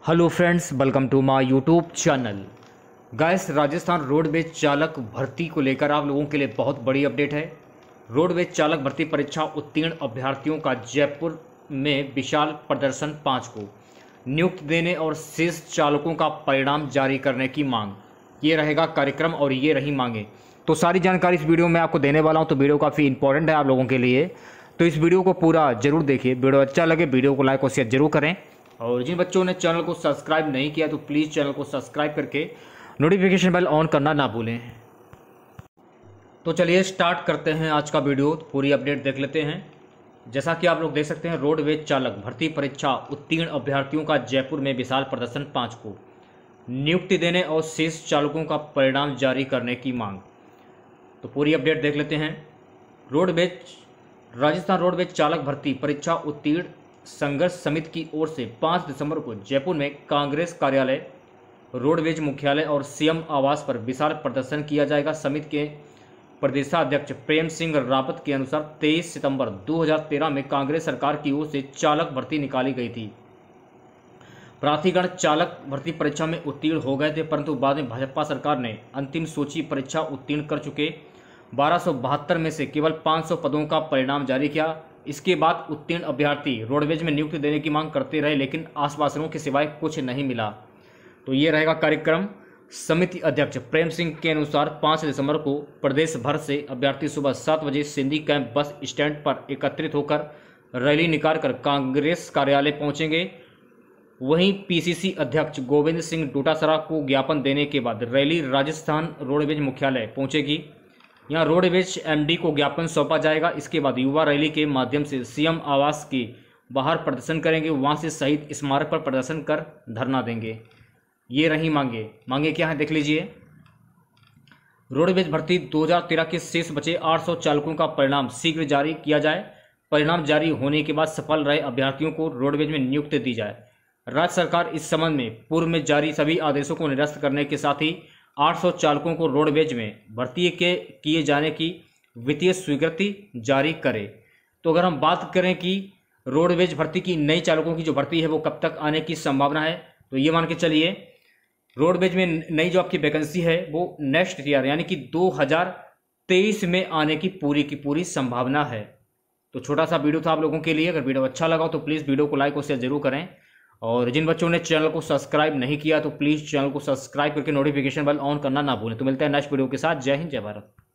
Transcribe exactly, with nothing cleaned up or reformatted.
Hello friends, welcome to my YouTube channel. Guys, Rajasthan roadways चालक भर्ती को लेकर आप लोगों के लिए बहुत बड़ी अपडेट है। रोडवेज चालक भर्ती परीक्षा उत्तीर्ण अभ्यर्थियों का जयपुर में विशाल प्रदर्शन पाँच को नियुक्ति देने और शेष चालकों का परिणाम जारी करने की मांग, ये रहेगा कार्यक्रम और ये रही मांगे। तो सारी जानकारी इस वीडियो में आपको देने वाला हूँ, तो वीडियो काफ़ी इंपॉर्टेंट है आप लोगों के लिए, तो इस वीडियो को पूरा जरूर देखिए। वीडियो अच्छा लगे वीडियो को लाइक और शेयर जरूर करें, और जिन बच्चों ने चैनल को सब्सक्राइब नहीं किया तो प्लीज़ चैनल को सब्सक्राइब करके नोटिफिकेशन बेल ऑन करना ना भूलें। तो चलिए स्टार्ट करते हैं आज का वीडियो, तो पूरी अपडेट देख लेते हैं। जैसा कि आप लोग देख सकते हैं, रोडवेज चालक भर्ती परीक्षा उत्तीर्ण अभ्यर्थियों का जयपुर में विशाल प्रदर्शन पाँच को नियुक्ति देने और शेष चालकों का परिणाम जारी करने की मांग। तो पूरी अपडेट देख लेते हैं। रोडवेज राजस्थान रोडवेज चालक भर्ती परीक्षा उत्तीर्ण संघर्ष समिति की ओर से पाँच दिसंबर को जयपुर में कांग्रेस कार्यालय, रोडवेज मुख्यालय और सीएम आवास पर विशाल प्रदर्शन किया जाएगा। समिति के प्रदेशाध्यक्ष प्रेम सिंह रावत के अनुसार तेईस सितंबर दो हज़ार तेरह में कांग्रेस सरकार की ओर से चालक भर्ती निकाली गई थी। प्रार्थीगण चालक भर्ती परीक्षा में उत्तीर्ण हो गए थे, परंतु बाद में भाजपा सरकार ने अंतिम सूची परीक्षा उत्तीर्ण कर चुके बारह सौ बहत्तर में से केवल पाँच सौ पदों का परिणाम जारी किया। इसके बाद उत्तीर्ण अभ्यर्थी रोडवेज में नियुक्ति देने की मांग करते रहे, लेकिन आश्वासनों के सिवाय कुछ नहीं मिला। तो ये रहेगा कार्यक्रम। समिति अध्यक्ष प्रेम सिंह के अनुसार पाँच दिसंबर को प्रदेश भर से अभ्यर्थी सुबह सात बजे सिंधी कैंप बस स्टैंड पर एकत्रित होकर रैली निकालकर कांग्रेस कार्यालय पहुंचेंगे। वहीं पीसीसी अध्यक्ष गोविंद सिंह डोटासरा को ज्ञापन देने के बाद रैली राजस्थान रोडवेज मुख्यालय पहुंचेगी। यहाँ रोडवेज एमडी को ज्ञापन सौंपा जाएगा। इसके बाद युवा रैली के माध्यम से सीएम आवास के बाहर प्रदर्शन करेंगे। वहाँ से शहीद स्मारक पर प्रदर्शन कर धरना देंगे। ये रही मांगे। मांगे क्या है देख लीजिए। रोडवेज भर्ती दो हज़ार तेरह के शेष बचे आठ सौ चालकों का परिणाम शीघ्र जारी किया जाए। परिणाम जारी होने के बाद सफल रहे अभ्यर्थियों को रोडवेज में नियुक्ति दी जाए। राज्य सरकार इस संबंध में पूर्व में जारी सभी आदेशों को निरस्त करने के साथ ही आठ सौ चालकों को रोडवेज में भर्ती के किए जाने की वित्तीय स्वीकृति जारी करे। तो अगर हम बात करें कि रोडवेज भर्ती की नई चालकों की जो भर्ती है वो कब तक आने की संभावना है, तो ये मान के चलिए रोडवेज में नई जो आपकी वैकेंसी है वो नेक्स्ट ईयर यानी कि दो हज़ार तेईस में आने की पूरी की पूरी संभावना है। तो छोटा सा वीडियो था आप लोगों के लिए। अगर वीडियो अच्छा लगा तो प्लीज़ वीडियो को लाइक और शेयर जरूर करें, और जिन बच्चों ने चैनल को सब्सक्राइब नहीं किया तो प्लीज़ चैनल को सब्सक्राइब करके नोटिफिकेशन बेल ऑन करना ना भूलें। तो मिलते हैं नेक्स्ट वीडियो के साथ। जय हिंद, जय भारत।